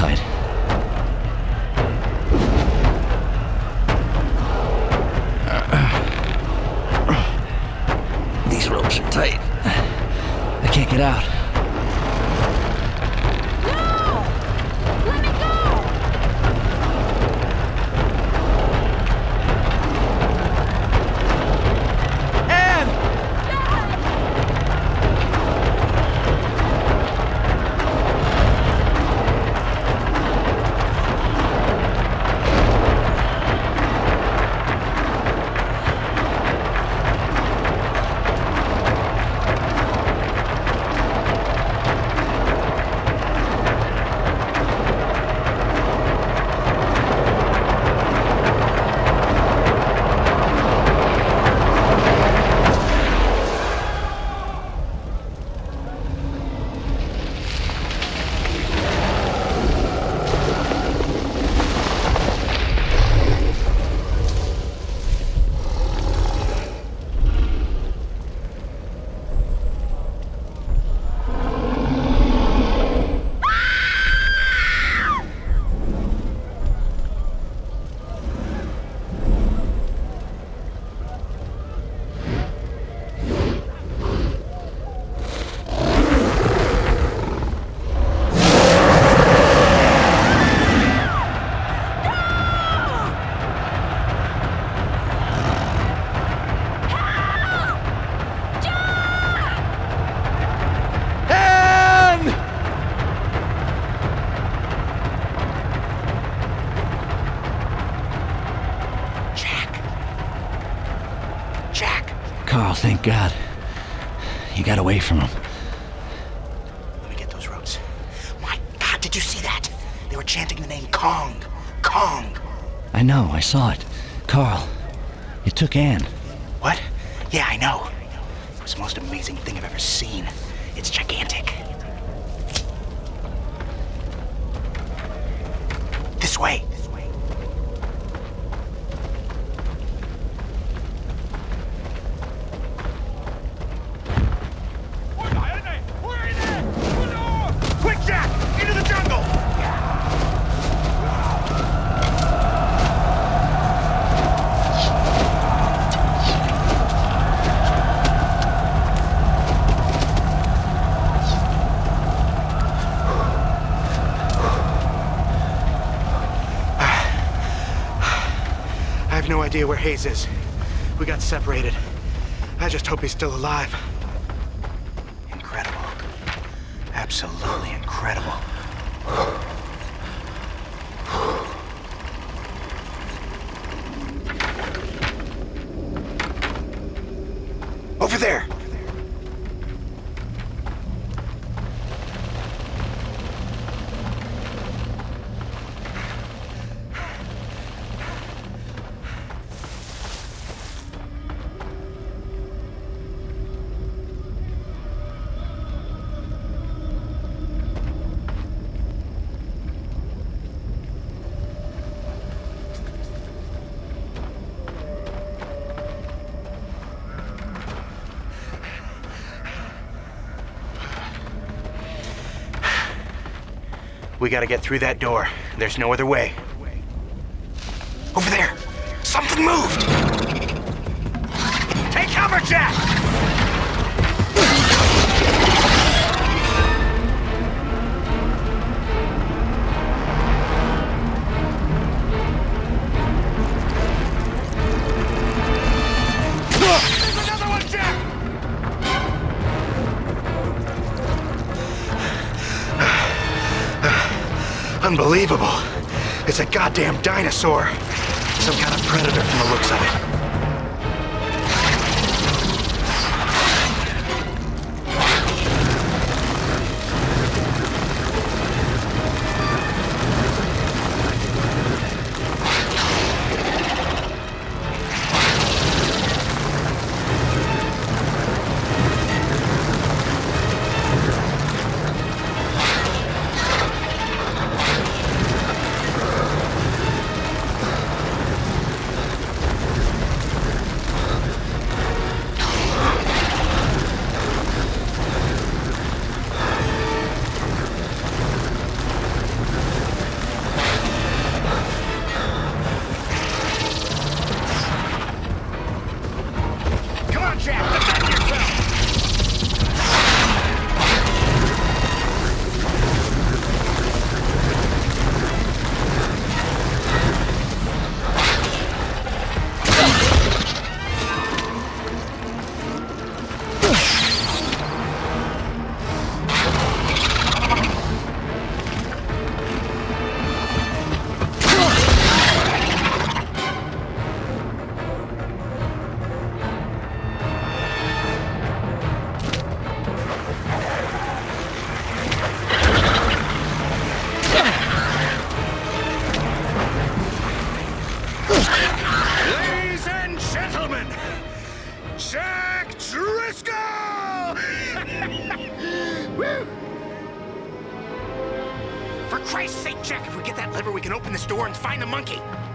side. These ropes are tight. I can't get out. Carl, thank God. You got away from him. Let me get those ropes. My God, did you see that? They were chanting the name Kong. Kong. I know, I saw it. Carl, it took Anne. What? Yeah, I know. It was the most amazing thing I've ever seen. It's gigantic. This way. No idea where Hayes is. We got separated. I just hope he's still alive. Incredible. Absolutely incredible. Over there! We gotta get through that door. There's no other way. Over there! Something moved! Take cover, Jack! There's another one, Jack! Unbelievable. It's a goddamn dinosaur. Some kind of predator from the looks of it. Jack, if we get that lever, we can open this door and find the monkey.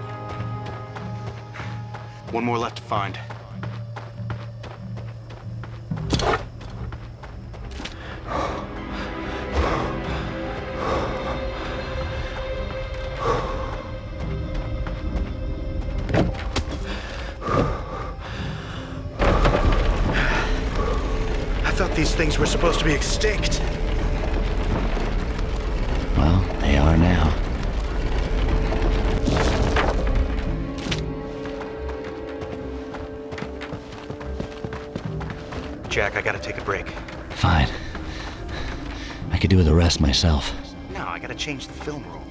One more left to find. I thought these things were supposed to be extinct. Well, they are now. Jack, I gotta take a break. Fine. I could do the rest myself. No, I gotta change the film roll.